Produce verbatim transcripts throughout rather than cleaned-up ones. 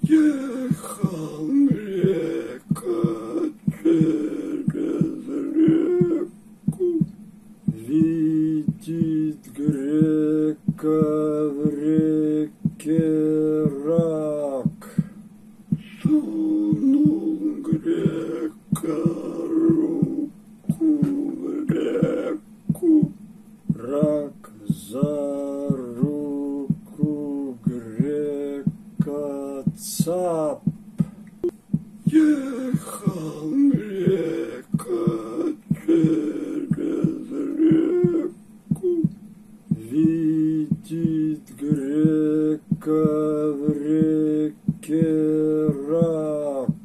Ехал река через реку, видит грека в реке рак. Сунул грека руку в реку, рак за руку грека цап. Ехал река через реку, видит грека в реке рак.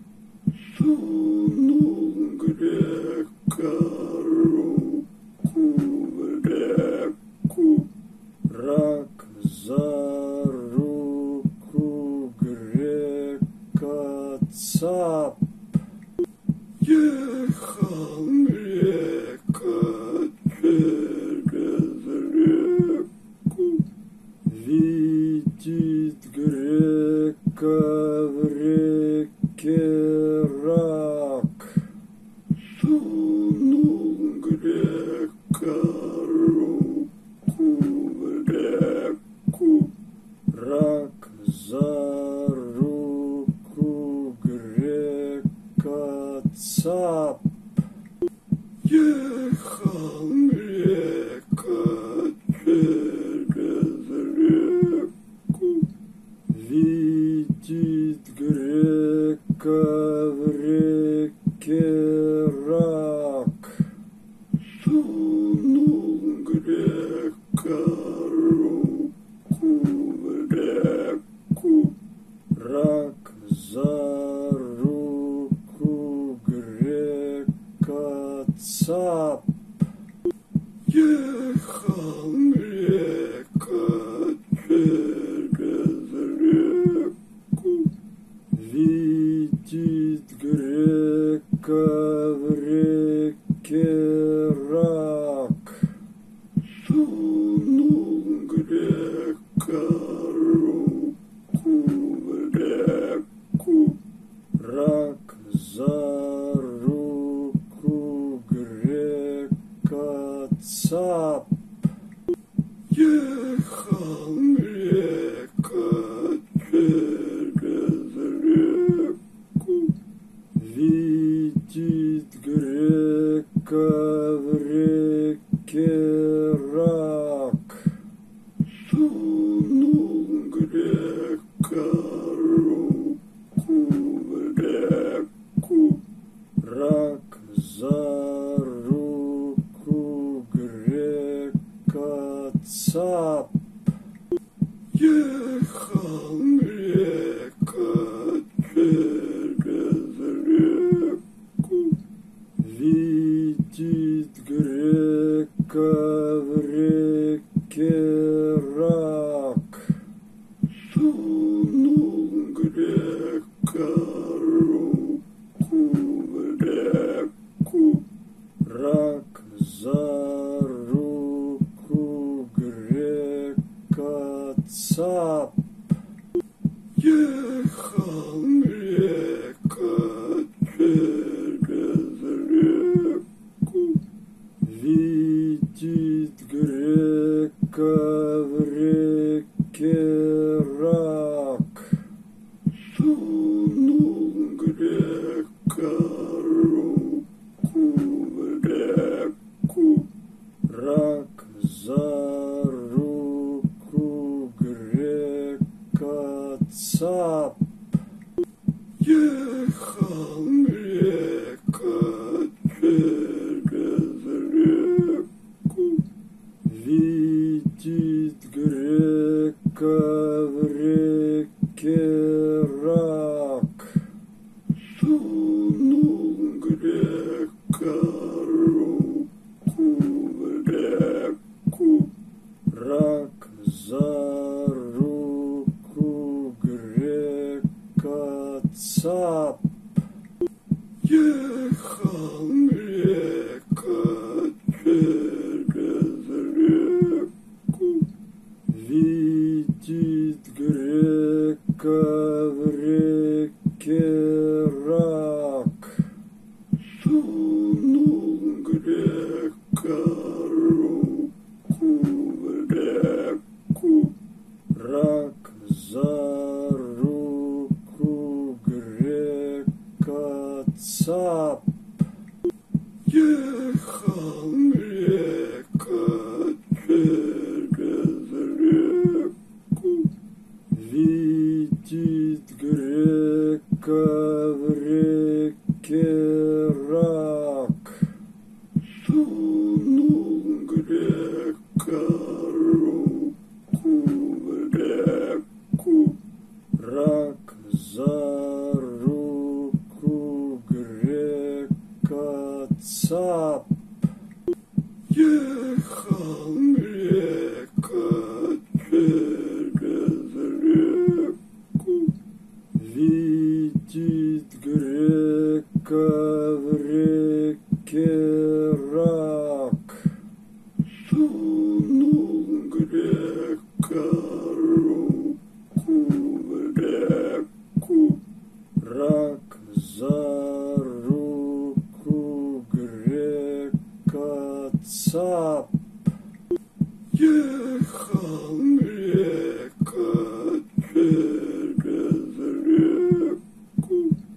Сунул грека руку в реку, рак за руку грека цап. Ехал река через реку, видит грека в реке рак. Сунул грека руку в реку, рак за руку грека цап. Ехал река через реку, видит грека в реке рак. Сунул грека руку в реку, рак за руку грека цап. Ехал река через реку, видит грека в реке рак. Сунул грека руку в реку, рак за руку грека цап. Ехал река через реку, видит грека в реке рак. Сунул грека руку в реку, рак за руку грека цап. Ехал река через реку, видит грека в реке рак. Сунул грека руку в реку, рак за руку грека цап. Ехал река через реку, видит грека в реке рак. Сунул грека руку в реку, рак за руку грека цап. Ехал река через реку, видит грека в реке рак. Сунул грека руку в реку, рак за руку грека цап. Ехал река через реку, видит грека в цап. Ехал грека через реку, видит грека в реке рак. Сунул грека руку в реку, рак за руку грека цап. Ехал грека через реку, видит грека в реке рак. Сунул грека руку в реку, рак за руку грека цап. Ехал грека через реку,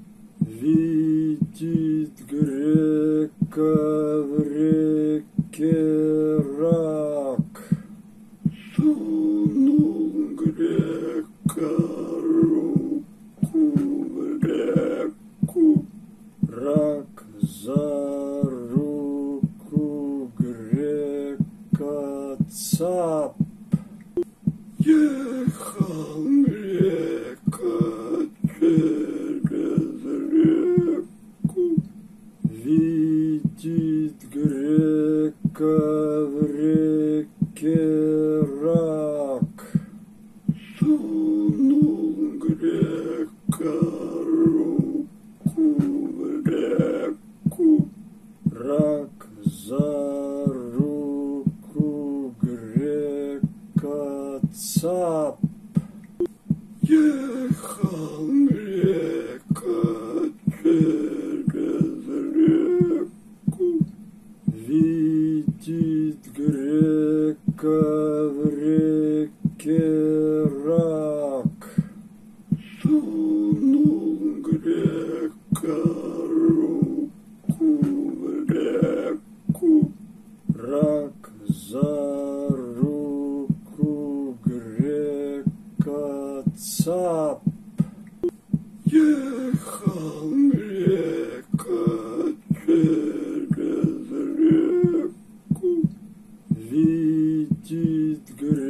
видит грека в реке рак. Сунул грека руку в реку, рак за руку грека цап. Ехал грека через реку, видит грека в реке рак. Сунул грека руку в реку, рак за руку грека цап. Ехал грека через реку, видит грека в реке рак. Сунул грека руку в реку, рак за руку грека цап. Ехал грека через реку, видит грека